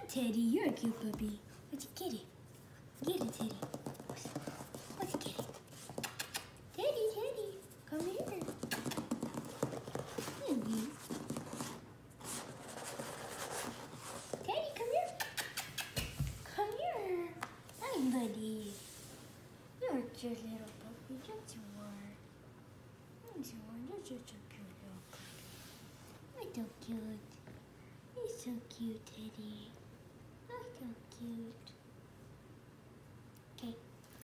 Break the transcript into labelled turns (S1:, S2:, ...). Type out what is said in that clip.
S1: Teddy, you're a cute puppy. What's it, Kitty? Get it, Teddy. What's it, Kitty? Teddy, come here. Teddy. Teddy, come here. Come here. Hi, buddy. You're a cute little puppy. Yes, you are. Yes, you are. You're such a cute little puppy. You're so cute. You're so cute, Teddy. You're so cute.